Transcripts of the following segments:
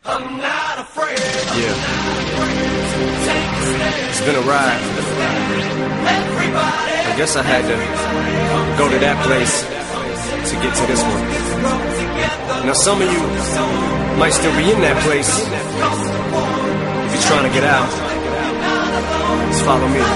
I'm not afraid. Yeah. It's been a ride. I guess I had to go to that place to get to this one. Now some of you might still be in that place. If you're trying to get out, just follow me.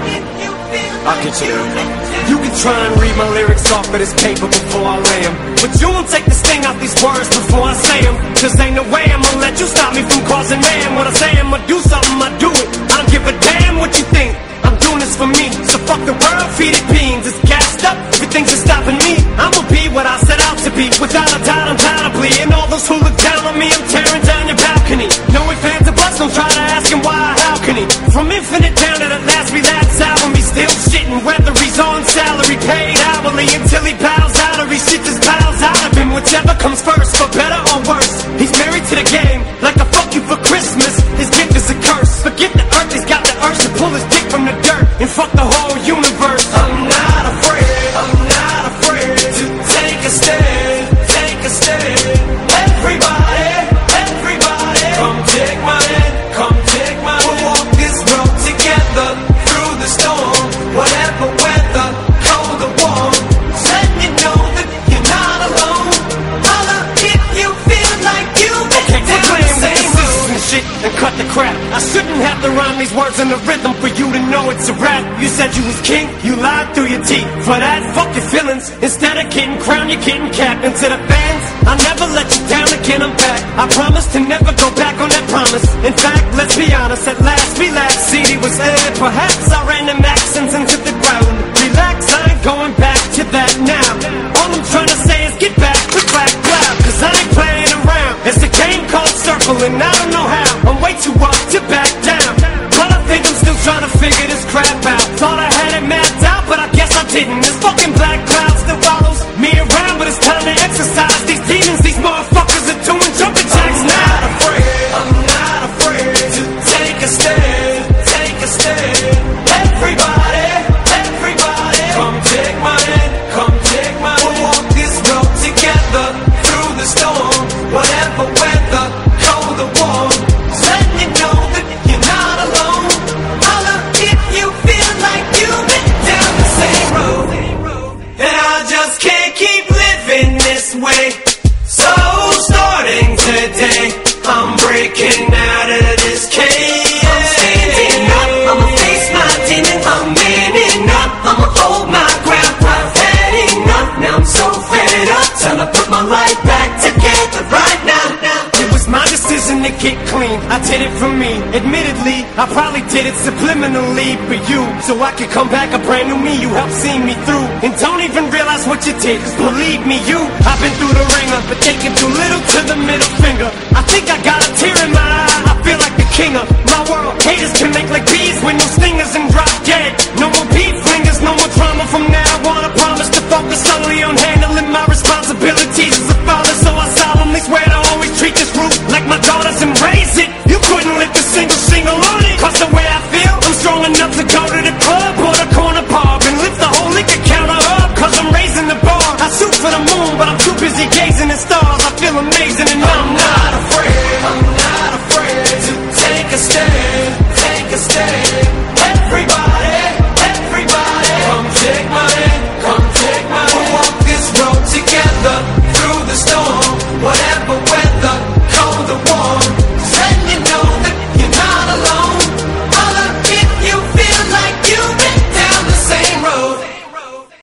I'll get you there. You can try and read my lyrics off of this paper before I lay them, but you won't take the sting out these words before I say them. Cause ain't no way I'm gonna let you stop me from causing mayhem. When I say I'm gonna do something, I do it. I don't give a damn what you think. I'm doing this for me. So fuck the world, feed it beans. It's gassed up, everything's just stopping me. I'ma be what I set out to be, without a doubt, undoubtedly. And all those who look down on me, I'm tearing down your balcony. No ifs, ands, or buts, don't try to ask him why or how can he. From Infinite down to the last relapse album, he's still shitting. Whether he's on salary, paid hourly, until he bows out or he shit just bows out of him. Whichever comes first, for better or worse. He's married to the game, like a fuck you for Christmas. His gift is a curse. Forget the earth, he's got the urge to pull his dick from the dirt and fuck the whole universe. I'm not afraid, I'm not afraid to take a stand, take a stand. Everybody, everybody, come take my hand, come take my hand. We'll walk this road together through the storm, whatever weather, cold or warm. Just letting you know that you're not alone. Holla if you feel like you've been down the same road. And shit and cut the crap. I shouldn't have to rhyme these words in the rhythm for you to know it's a rap. You said you was king, you lied through your teeth. For that, fuck your feelings. Instead of getting crowned, you're getting capped. And to the fans, I'll never let you down again, I'm back. I promise to never go back on that promise. In fact, let's be honest, at last we laughed. CD was aired, perhaps I ran them accents into the ground. Relax, I ain't going back to that now. All I'm trying to say is get back, quick back, loud. Cause I ain't playing around. It's a game called circling, I don't know how. I'm way too up to back down, but I think I'm still trying to figure this crap out. Thought I had it mapped out, but I guess I didn't. This fucking black cloud still follows me around, but it's time to exercise these demons. These motherfuckers are doing jumping jacks now. I'm not afraid to take a stand, take a stand. Everybody, everybody, come take my hand, come take my hand. We'll walk this road together through the storm, whatever weather, cold or warm. Just letting you know that you're not alone. Holla if you feel like you've been down the same road. And I just can't keep living this way. So starting today, I'm breaking out of this cage. I'm standing up, I'ma face my demons. I'm manning up, I'ma hold my ground. I've had enough, now I'm so fed up. Time to put my life back together right now. It was my decision to get clean, I did it for me. Admittedly, I probably did it subliminally for you, so I could come back a brand new me. You helped see me through, and don't even realize what you did. Cause believe me, I've been through the ringer, but taking too little to the middle finger.